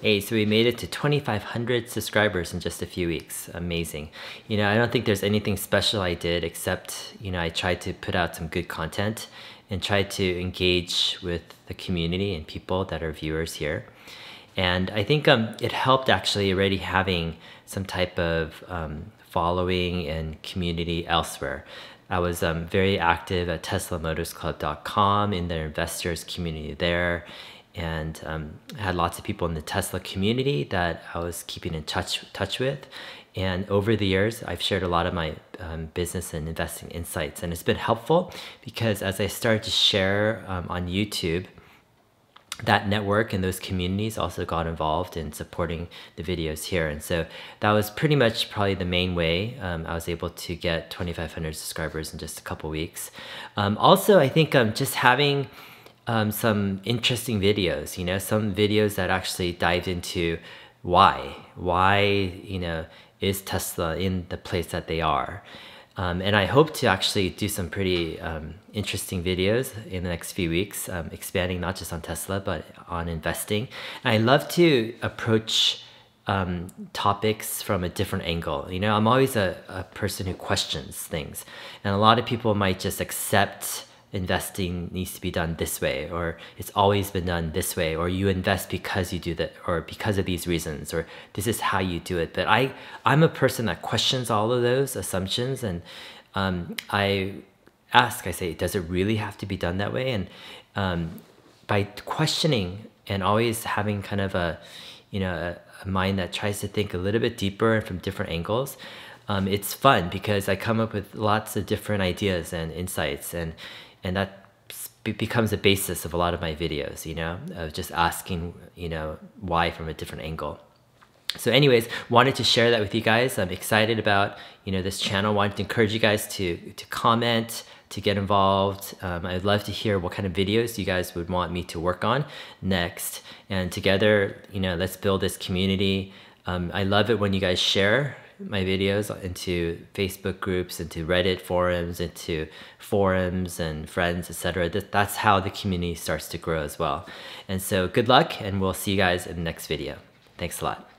Hey, so we made it to 2,500 subscribers in just a few weeks. Amazing. You know, I don't think there's anything special I did except, you know, I tried to put out some good content and try to engage with the community and people that are viewers here. And I think it helped actually already having some type of following and community elsewhere. I was very active at TeslaMotorsClub.com in their investors community there, and had lots of people in the Tesla community that I was keeping in touch with. And over the years, I've shared a lot of my business and investing insights, and it's been helpful because as I started to share on YouTube, that network and those communities also got involved in supporting the videos here. And so that was pretty much probably the main way I was able to get 2,500 subscribers in just a couple weeks. Also, I think just having some interesting videos, you know, some videos that actually dive into why, you know, is Tesla in the place that they are. And I hope to actually do some pretty interesting videos in the next few weeks, expanding not just on Tesla, but on investing. And I love to approach topics from a different angle. You know, I'm always a person who questions things. And a lot of people might just accept investing needs to be done this way, or it's always been done this way, or you invest because you do that, or because of these reasons, or this is how you do it. But I'm a person that questions all of those assumptions, and I say, does it really have to be done that way? And by questioning and always having kind of a mind that tries to think a little bit deeper and from different angles, it's fun because I come up with lots of different ideas and insights, and that becomes the basis of a lot of my videos, you know, of just asking, you know, why from a different angle. So anyways, wanted to share that with you guys. I'm excited about, you know, this channel. Wanted to encourage you guys to comment, to get involved. I'd love to hear what kind of videos you guys would want me to work on next. And together, you know, let's build this community. I love it when you guys share my videos into Facebook groups, into Reddit forums, into forums and friends, etc. That's how the community starts to grow as well. And so good luck, and we'll see you guys in the next video. Thanks a lot.